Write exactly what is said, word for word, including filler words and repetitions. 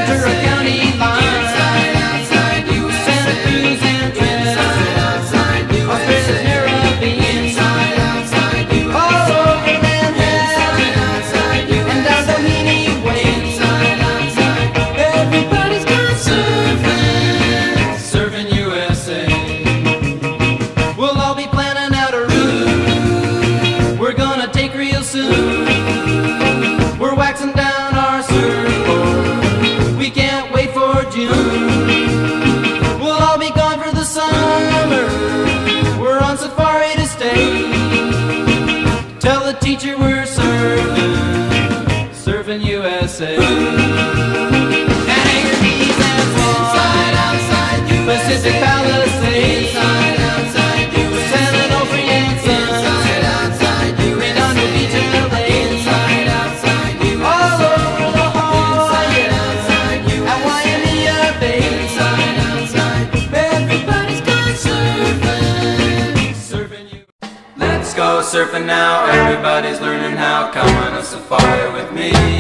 Ventura County line. Inside, outside U S A. Santa Cruz and Trinidad. Inside, outside U S A. Australia's Caribbean. Inside, outside U S A. All over Manhattan. Inside, outside U S A. And down Doheny Way. Inside, outside. Everybody's gone surfing. Surfing U S A. We'll all be planning out a route we're gonna take real soon. We're waxing down our surfboard. We can't wait for June. We'll all be gone for the summer. We're on safari to stay. Tell the teacher we're surfing, surfing U S A. Anchorage and Swan, Inside, outside U S A. Pacific Palisades, Inside, outside U S A. San Onofre and Sons, Inside, outside U S A. Redondo Beach and L A, Inside, outside U S A. all over La Inside, Jolla outside U and S A. Waimea Bay. Inside, outside. Everybody's gone surfing, Surfing U S A. Let's go surfing now. Everybody's learning how. Come on a safari with me.